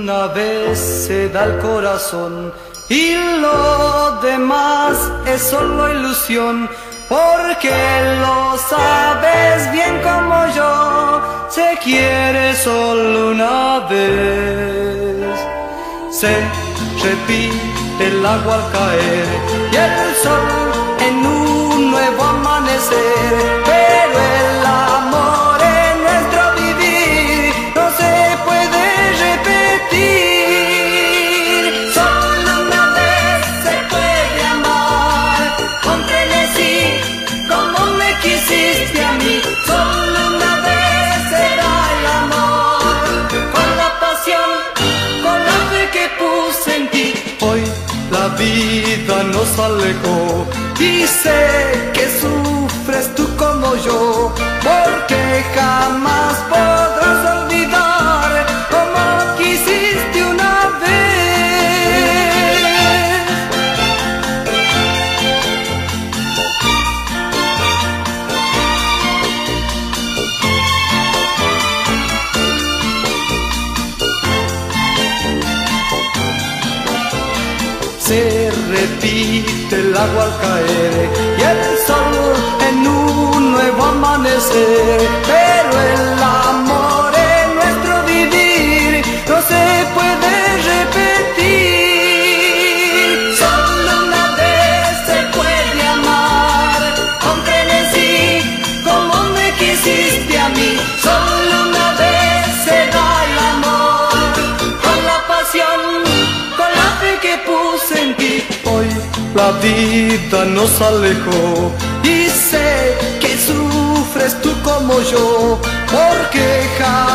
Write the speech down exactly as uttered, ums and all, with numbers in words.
una vez se da el corazón y lo demás es solo ilusión, porque lo sabes bien como yo, se quiere solo una vez. Se repite el agua al caer y el sol en un nuevo amanecer, pero el amor en nuestro vivir no se puede repetir. Solo una vez se puede amar con frenesí como me quisiste a mí. Solo una vez será el amor, con la pasión, con la fe que puse en ti. Hoy la vida nos alejó y sé que sufres tú como yo, porque jamás podrás olvidar como quisiste una vez. Se repite el agua al caer y el sol en un nuevo amanecer, pero el amor en nuestro vivir no se puede repetir. Solo una vez se puede amar con frenesí como me quisiste a mí. Solo una vez se da el amor, con la pasión, con la fe que puse en ti. Hoy la vida nos alejó y sé que sufres tú como yo, porque jamás